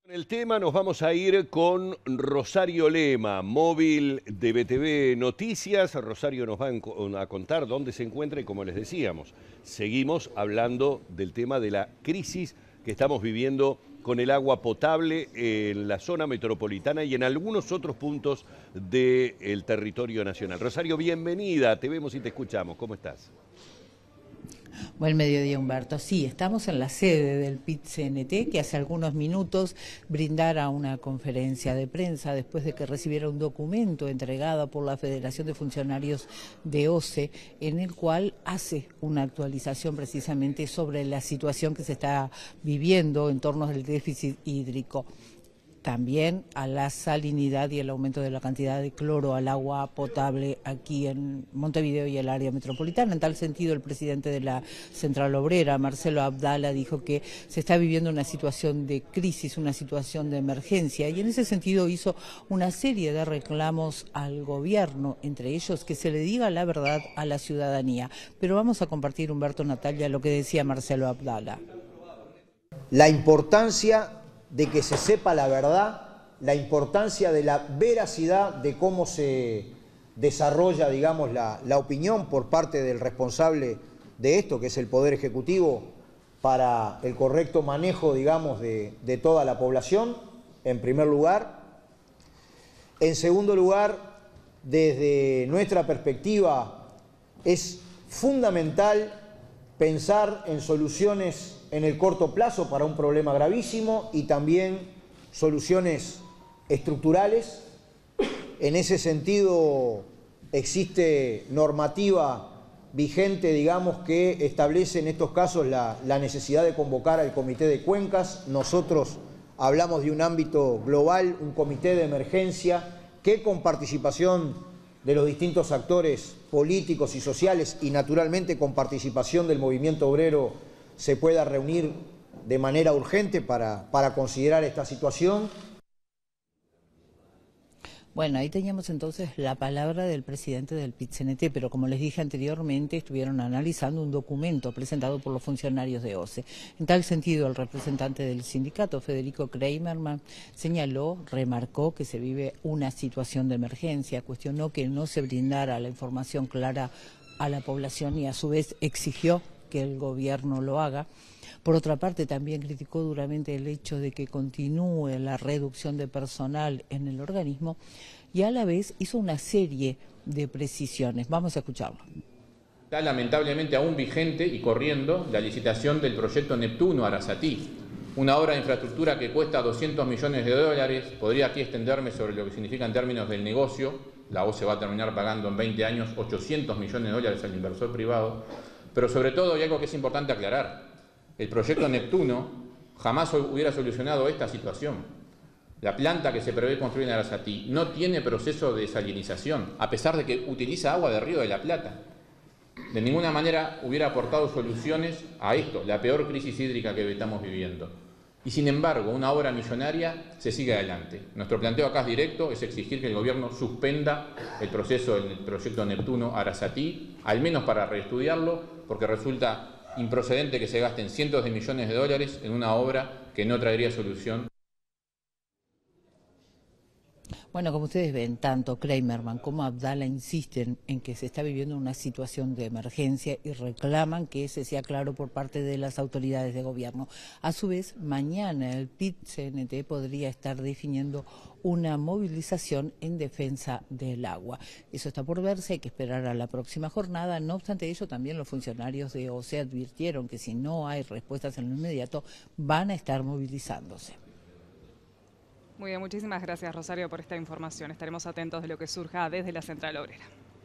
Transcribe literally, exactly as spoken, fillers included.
En el tema nos vamos a ir con Rosario Lema, móvil de B T V Noticias. Rosario nos va a contar dónde se encuentra y, como les decíamos, seguimos hablando del tema de la crisis que estamos viviendo con el agua potable en la zona metropolitana y en algunos otros puntos del territorio nacional. Rosario, bienvenida, te vemos y te escuchamos. ¿Cómo estás? Buen mediodía, Humberto. Sí, estamos en la sede del P I T C N T, que hace algunos minutos brindara una conferencia de prensa después de que recibiera un documento entregado por la Federación de Funcionarios de O C E, en el cual hace una actualización precisamente sobre la situación que se está viviendo en torno al déficit hídrico. También a la salinidad y el aumento de la cantidad de cloro al agua potable aquí en Montevideo y el área metropolitana. En tal sentido, el presidente de la Central Obrera, Marcelo Abdala, dijo que se está viviendo una situación de crisis, una situación de emergencia, y en ese sentido hizo una serie de reclamos al gobierno, entre ellos que se le diga la verdad a la ciudadanía. Pero vamos a compartir, Humberto, Natalia, lo que decía Marcelo Abdala. La importancia de que se sepa la verdad, la importancia de la veracidad de cómo se desarrolla, digamos, la, la opinión por parte del responsable de esto, que es el Poder Ejecutivo, para el correcto manejo, digamos, de, de toda la población, en primer lugar. En segundo lugar, desde nuestra perspectiva, es fundamental pensar en soluciones en el corto plazo para un problema gravísimo y también soluciones estructurales. En ese sentido existe normativa vigente, digamos, que establece en estos casos la, la necesidad de convocar al Comité de Cuencas. Nosotros hablamos de un ámbito global, un comité de emergencia que, con participación de los distintos actores políticos y sociales y naturalmente con participación del movimiento obrero, se pueda reunir de manera urgente para, para considerar esta situación. Bueno, ahí teníamos entonces la palabra del presidente del P I T C N T, pero como les dije anteriormente, estuvieron analizando un documento presentado por los funcionarios de O C E. En tal sentido, el representante del sindicato, Federico Kreimerman, señaló, remarcó que se vive una situación de emergencia, cuestionó que no se brindara la información clara a la población y a su vez exigió que el gobierno lo haga. Por otra parte, también criticó duramente el hecho de que continúe la reducción de personal en el organismo y a la vez hizo una serie de precisiones. Vamos a escucharlo. Está lamentablemente aún vigente y corriendo la licitación del proyecto Neptuno Arasatí, una obra de infraestructura que cuesta doscientos millones de dólares. Podría aquí extenderme sobre lo que significa en términos del negocio. La O C E va a terminar pagando en veinte años ochocientos millones de dólares al inversor privado. Pero sobre todo hay algo que es importante aclarar. El proyecto Neptuno jamás hubiera solucionado esta situación. La planta que se prevé construir en Arasatí no tiene proceso de desalinización, a pesar de que utiliza agua del Río de la Plata. De ninguna manera hubiera aportado soluciones a esto, la peor crisis hídrica que estamos viviendo. Y sin embargo, una obra millonaria se sigue adelante. Nuestro planteo acá es directo, es exigir que el gobierno suspenda el proceso del proyecto Neptuno Arasatí, al menos para reestudiarlo, porque resulta improcedente que se gasten cientos de millones de dólares en una obra que no traería solución. Bueno, como ustedes ven, tanto Kreimerman como Abdala insisten en que se está viviendo una situación de emergencia y reclaman que ese sea claro por parte de las autoridades de gobierno. A su vez, mañana el P I T C N T podría estar definiendo una movilización en defensa del agua. Eso está por verse, hay que esperar a la próxima jornada. No obstante ello, también los funcionarios de O C E advirtieron que si no hay respuestas en lo inmediato, van a estar movilizándose. Muy bien, muchísimas gracias, Rosario, por esta información. Estaremos atentos de lo que surja desde la Central Obrera.